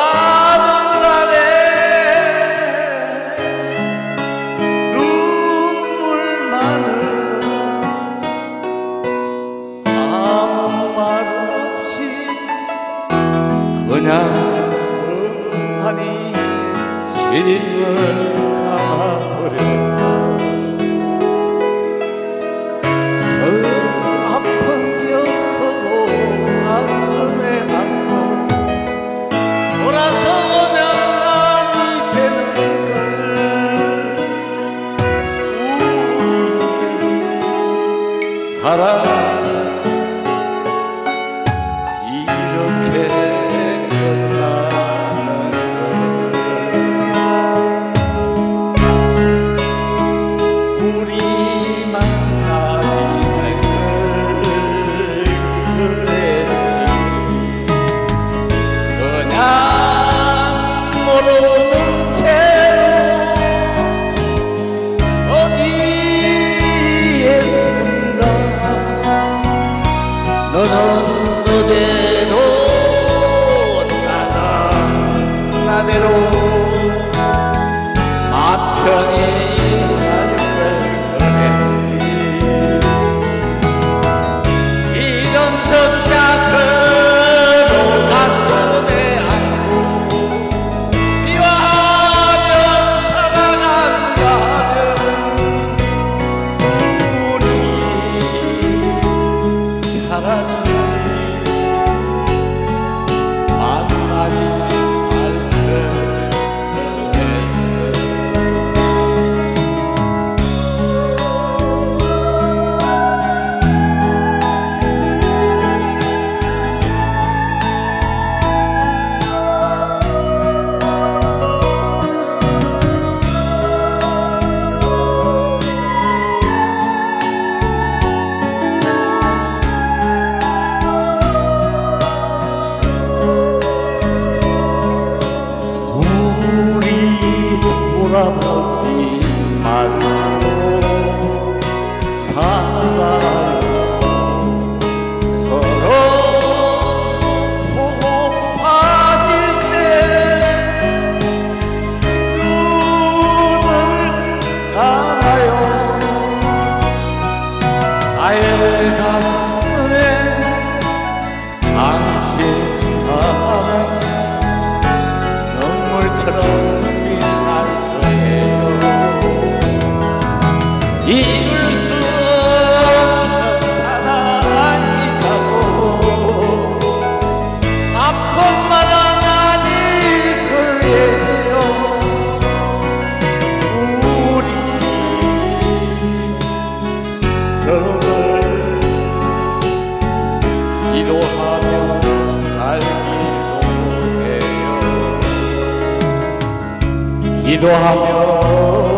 하늘나라에 눈물만 흘러 아무 말 없이 그냥 멍하니 시집을 가버렸다. 아픈 기억서도 가슴에 안고 돌아서면 남이 되는 걸 우리 사랑 이렇게 끝나는 걸 우리 만나지 그냥 모르는 채로 어디에선가 너는 너대로 나는 나대로 마편히 삶을 그랬지. 이런 석자서 가슴에 안고 미워하며 살아간다면 우리 차라리 만나지 말 걸 우리 돌아보지 말고 살아요. 서로 보고파질 때 눈을 감아요. 나의 가슴에 당신 사랑 눈물처럼 빛날 거예요. 이룰 수 없는 사랑이라고 아픔마다 아닐 거예요. 우리 서로를 기도하며 살기로 해요. 기도하며